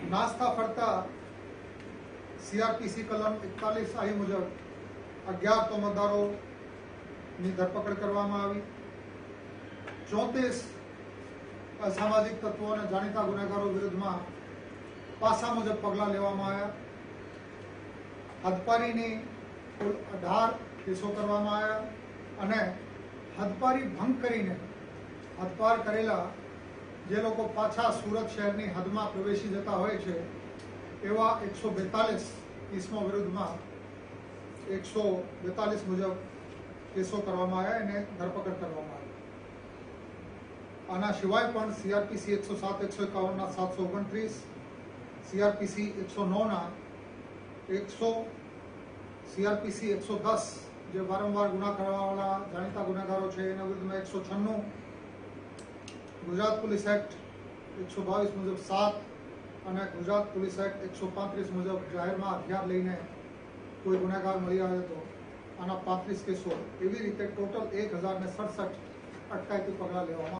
નાસ્તા ફરતા CRPC કલમ 41I મુજબ 11 તોમતદારોની ધરપકડ કરવામાં આવી। 34 અસામાજિક તત્વો અને જાણીતા ગુનેગારો વિરુદ્ધમાં પાસા મુજબ પગલાં લેવામાં આવ્યા। હદપારીની કુલ 18 કેસો કરવામાં આવ્યા અને હદપારી ભંગ કરીને હદપાર કરેલા જે લોકો પાછા સુરત શહેરની હદમાં પ્રવેશી જતા હોય છે એવા 142 ઇસમો વિરુદ્ધમાં 142 મુજબ કેસો કરવામાં આવ્યા અને ધરપકડ કરવામાં આવી। આના સિવાય પણ CRPC 107, 151 ના 729, CRPC 109 ના 100, CRPC 110 જે વારંવાર ગુના કરવાવાળા જાણીતા ગુનેગારો છે એના વિરુદ્ધમાં 196, ગુજરાત પોલીસ એક્ટ 122 મુજબ 7 અને ગુજરાત પોલીસ એક્ટ 135 મુજબ જાહેરમાં હથિયાર લઈને કોઈ ગુનેગાર મળી આવે તો આના 35 કેસો, એવી રીતે ટોટલ 1067 અટકાયતી પગલાં લેવામાં